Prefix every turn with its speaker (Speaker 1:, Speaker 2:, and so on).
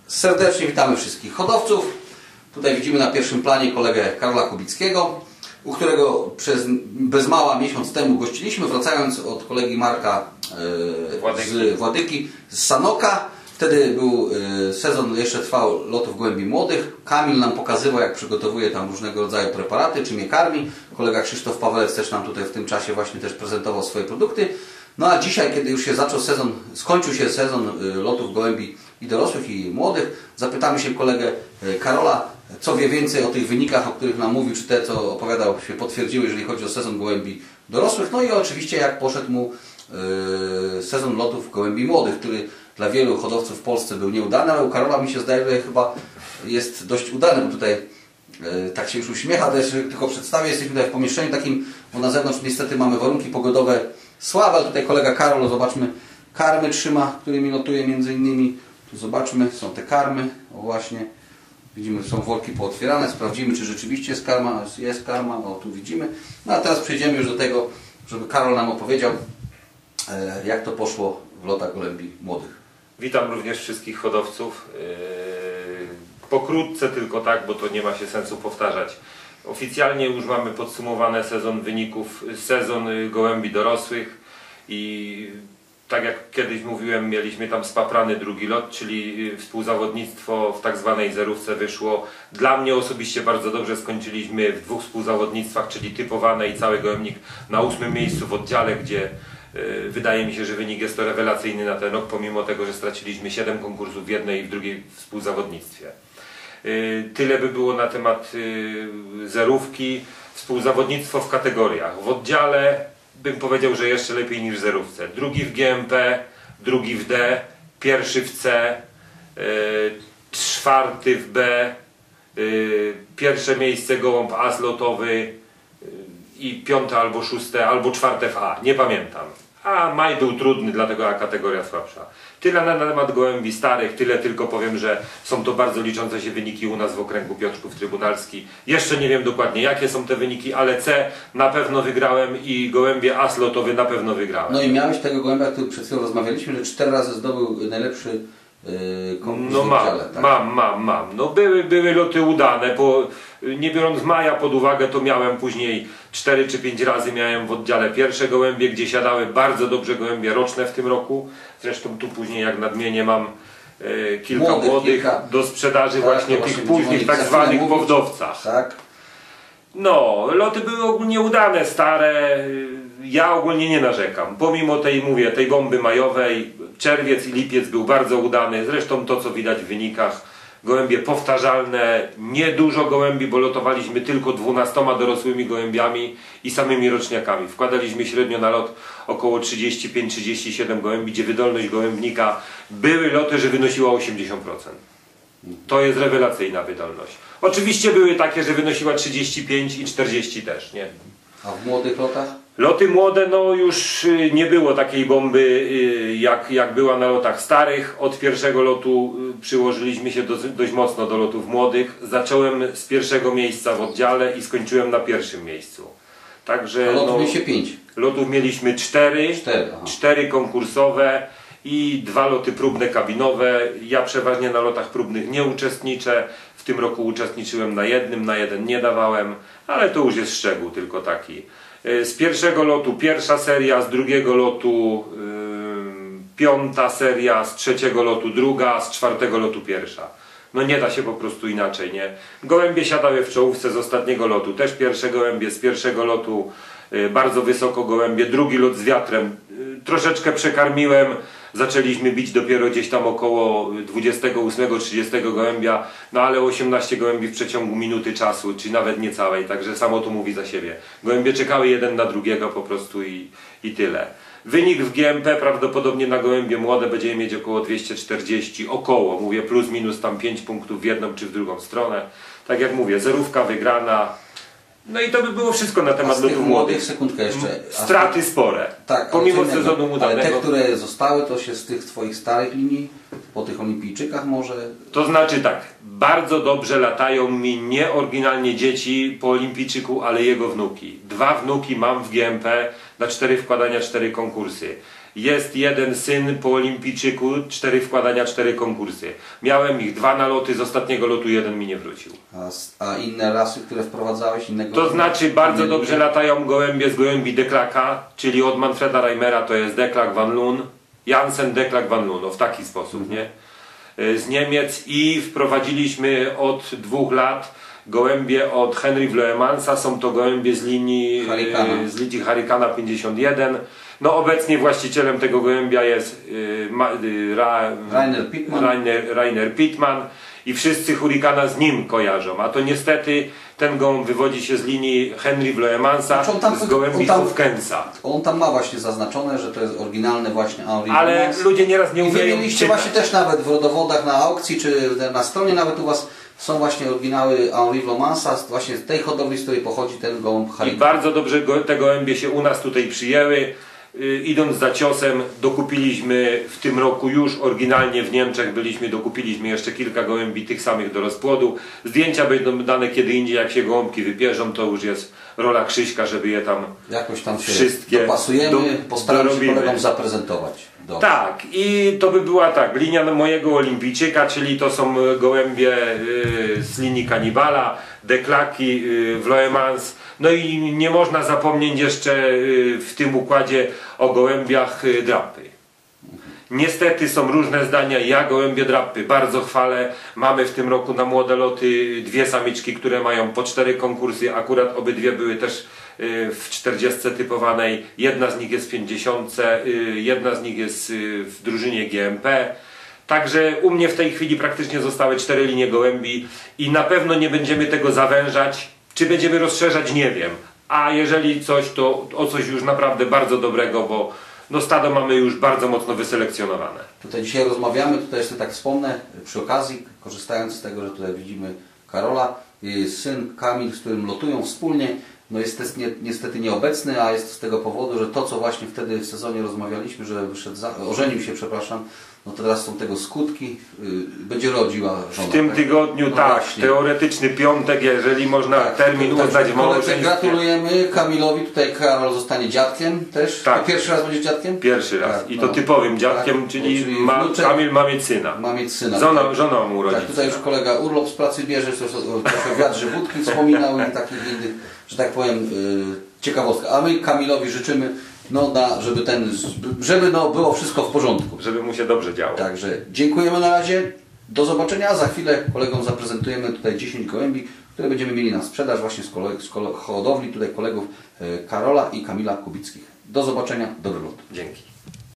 Speaker 1: Serdecznie witamy wszystkich hodowców. Tutaj widzimy na pierwszym planie kolegę Karola Kubickiego, u którego bez mała miesiąc temu gościliśmy, wracając od kolegi Marka z Władyki, z Sanoka. Wtedy był sezon, jeszcze trwał lotów gołębi młodych. Kamil nam pokazywał, jak przygotowuje tam różnego rodzaju preparaty, czym je karmi. Kolega Krzysztof Pawelec też nam tutaj w tym czasie właśnie też prezentował swoje produkty. No a dzisiaj, kiedy już się zaczął sezon, skończył się sezon lotów gołębi i dorosłych, i młodych, zapytamy się kolegę Karola, co wie więcej o tych wynikach, o których nam mówił, czy te, co opowiadał, się potwierdziły, jeżeli chodzi o sezon gołębi dorosłych. No i oczywiście, jak poszedł mu sezon lotów gołębi młodych, który dla wielu hodowców w Polsce był nieudany, ale u Karola mi się zdaje, że chyba jest dość udany, bo tutaj tak się już uśmiecha, też tylko przedstawię, jesteśmy tutaj w pomieszczeniu takim, bo na zewnątrz niestety mamy warunki pogodowe słabe, ale tutaj kolega Karol, zobaczmy, karmy trzyma, którymi lotuje między innymi. Tu zobaczmy, są te karmy, o właśnie, widzimy, są worki pootwierane, sprawdzimy, czy rzeczywiście jest karma, o tu widzimy. No a teraz przejdziemy już do tego, żeby Karol nam opowiedział, jak to poszło w lotach gołębi młodych.
Speaker 2: Witam również wszystkich hodowców. Pokrótce tylko tak, bo to nie ma się sensu powtarzać. Oficjalnie już mamy podsumowany sezon wyników, sezon gołębi dorosłych i tak jak kiedyś mówiłem, mieliśmy tam spaprany drugi lot, czyli współzawodnictwo w tak zwanej zerówce wyszło. Dla mnie osobiście bardzo dobrze, skończyliśmy w dwóch współzawodnictwach, czyli typowane i cały gołębnik na 8. miejscu w oddziale, gdzie wydaje mi się, że wynik jest to rewelacyjny na ten rok, pomimo tego, że straciliśmy 7 konkursów w jednej i w drugiej współzawodnictwie. Tyle by było na temat zerówki. Współzawodnictwo w kategoriach. W oddziale bym powiedział, że jeszcze lepiej niż w zerówce. Drugi w GMP, drugi w D, pierwszy w C, czwarty w B, pierwsze miejsce gołąb A zlotowy i piąte albo szóste, albo czwarte w A. Nie pamiętam. A maj był trudny, dlatego A kategoria słabsza. Tyle na temat gołębi starych, tyle tylko powiem, że są to bardzo liczące się wyniki u nas w okręgu Piotrków Trybunalski. Jeszcze nie wiem dokładnie, jakie są te wyniki, ale C na pewno wygrałem i gołębie A slotowy na pewno wygrałem.
Speaker 1: No i miałeś tego gołębia, który przed chwilą rozmawialiśmy, że 4 razy zdobył najlepszy konkurs w oddziale, tak?
Speaker 2: Mam. No były loty udane, nie biorąc maja pod uwagę, to miałem później 4 czy 5 razy miałem w oddziale pierwsze gołębie, gdzie siadały bardzo dobrze gołębie roczne w tym roku. Zresztą tu później, jak nadmienię, mam kilka młodych do sprzedaży, tak, właśnie tych późnych tak zwanych powdowcach.
Speaker 1: Tak.
Speaker 2: No, loty były ogólnie udane, stare. Ja ogólnie nie narzekam. Pomimo tej bomby majowej, czerwiec i lipiec był bardzo udany. Zresztą to, co widać w wynikach. Gołębie powtarzalne, niedużo gołębi, bo lotowaliśmy tylko 12 dorosłymi gołębiami i samymi roczniakami. Wkładaliśmy średnio na lot około 35-37 gołębi, gdzie wydolność gołębnika były loty, że wynosiła 80%. To jest rewelacyjna wydolność. Oczywiście były takie, że wynosiła 35 i 40 też, nie?
Speaker 1: A w młodych lotach?
Speaker 2: Loty młode, no już nie było takiej bomby jak była na lotach starych. Od pierwszego lotu przyłożyliśmy się dość mocno do lotów młodych. Zacząłem z pierwszego miejsca w oddziale i skończyłem na pierwszym miejscu. Także,
Speaker 1: a lotów mieliście 5?
Speaker 2: Lotów mieliśmy 4 konkursowe i 2 loty próbne kabinowe. Ja przeważnie na lotach próbnych nie uczestniczę. W tym roku uczestniczyłem na jeden nie dawałem, ale to już jest szczegół tylko taki. Z pierwszego lotu pierwsza seria, z drugiego lotu piąta seria, z trzeciego lotu druga, z czwartego lotu pierwsza. No nie da się po prostu inaczej, nie? Gołębie siadały w czołówce z ostatniego lotu, też pierwsze gołębie z pierwszego lotu, bardzo wysoko gołębie, drugi lot z wiatrem. Troszeczkę przekarmiłem, zaczęliśmy bić dopiero gdzieś tam około 28-30 gołębia, no ale 18 gołębi w przeciągu minuty czasu, czy nawet niecałej, także samo to mówi za siebie. Gołębie czekały jeden na drugiego po prostu i tyle. Wynik w GMP prawdopodobnie na gołębie młode będziemy mieć około 240, około, mówię plus minus tam 5 punktów w jedną czy w drugą stronę. Tak jak mówię, zerówka wygrana. No i to by było wszystko na temat lotów młodych.
Speaker 1: Sekundkę jeszcze.
Speaker 2: Straty spore.
Speaker 1: Tak,
Speaker 2: pomimo sezonu udanego.
Speaker 1: Ale te, które zostały, to się z tych twoich starych linii, po tych olimpijczykach może?
Speaker 2: To znaczy tak, bardzo dobrze latają mi nie oryginalnie dzieci po olimpijczyku, ale jego wnuki. 2 wnuki mam w GMP, na 4 wkładania 4 konkursy. Jest jeden syn po olimpijczyku, 4 wkładania, 4 konkursy. Miałem ich 2 naloty, z ostatniego lotu 1 mi nie wrócił.
Speaker 1: A inne rasy, które wprowadzałeś?
Speaker 2: To znaczy bardzo dobrze latają gołębie z gołębi Declaka, czyli od Manfreda Reimera to jest Declak van Loon, Jansen Declak van Loon, w taki sposób, nie? Z Niemiec i wprowadziliśmy od 2 lat gołębie od Henry Vloemansa, są to gołębie z linii Hurricana 51. No obecnie właścicielem tego gołębia jest Rainer Pittman i wszyscy Hurricana z nim kojarzą, a to niestety ten gołąb wywodzi się z linii Henry Vloemansa, z gołębi Hufkensa.
Speaker 1: On tam ma właśnie zaznaczone, że to jest oryginalny właśnie Henry
Speaker 2: Ale
Speaker 1: Vloemans.
Speaker 2: ludzie nieraz nie umieją
Speaker 1: I wy mieliście właśnie też nawet w rodowodach na aukcji, czy na stronie nawet u was są właśnie oryginały Henry Vloemansa, właśnie z tej hodowli, z której pochodzi ten gołąb Hurrican.
Speaker 2: I bardzo dobrze te gołębie się u nas tutaj przyjęły. Idąc za ciosem, dokupiliśmy w tym roku już oryginalnie w Niemczech dokupiliśmy jeszcze kilka gołębi tych samych do rozpłodu. Zdjęcia będą dane kiedy indziej, jak się gołąbki wypierzą, to już jest rola Krzyśka, żeby je tam
Speaker 1: jakoś tam się
Speaker 2: wszystkie
Speaker 1: dopasujemy, postaramy się kolegom zaprezentować. Dobrze.
Speaker 2: Tak, i to by była tak, linia mojego olimpijczyka, czyli to są gołębie z linii Kanibala, Declaki, Vloemans. No i nie można zapomnieć jeszcze w tym układzie o gołębiach drapy. Niestety są różne zdania, ja gołębie drapy bardzo chwalę. Mamy w tym roku na młode loty 2 samiczki, które mają po 4 konkursy, akurat obydwie były też w 40 typowanej, jedna z nich jest w 50, jedna z nich jest w drużynie GMP. Także u mnie w tej chwili praktycznie zostały 4 linie gołębi i na pewno nie będziemy tego zawężać. Czy będziemy rozszerzać, nie wiem. A jeżeli coś, to o coś już naprawdę bardzo dobrego, bo no stado mamy już bardzo mocno wyselekcjonowane.
Speaker 1: Tutaj dzisiaj rozmawiamy, tutaj jeszcze tak wspomnę, przy okazji, korzystając z tego, że tutaj widzimy Karola, syn Kamil, z którym lotują wspólnie, no jest niestety nieobecny, a jest z tego powodu, że to co właśnie wtedy w sezonie rozmawialiśmy, że ożenił się, przepraszam, no to teraz są tego skutki, będzie rodziła żona.
Speaker 2: W tym tygodniu no tak, właśnie. Teoretyczny piątek, jeżeli można termin uznać w małżeństwie.
Speaker 1: Gratulujemy Kamilowi, tutaj Karol zostanie dziadkiem też.
Speaker 2: Tak.
Speaker 1: Pierwszy raz będzie dziadkiem?
Speaker 2: Pierwszy raz i to typowym dziadkiem, czyli Kamil ma mieć syna.
Speaker 1: Ma mieć syna.
Speaker 2: Żona mu urodzi.
Speaker 1: Tak, tutaj już kolega urlop z pracy bierze, trochę wiatr Żywódki wspominał i takich innych, że tak powiem, ciekawostka. A my Kamilowi życzymy, żeby było wszystko w porządku.
Speaker 2: Żeby mu się dobrze działo.
Speaker 1: Także dziękujemy na razie. Do zobaczenia. Za chwilę kolegom zaprezentujemy tutaj 10 gołębi, które będziemy mieli na sprzedaż właśnie z hodowli tutaj kolegów Karola i Kamila Kubickich. Do zobaczenia. Dobry lot.
Speaker 2: Dzięki.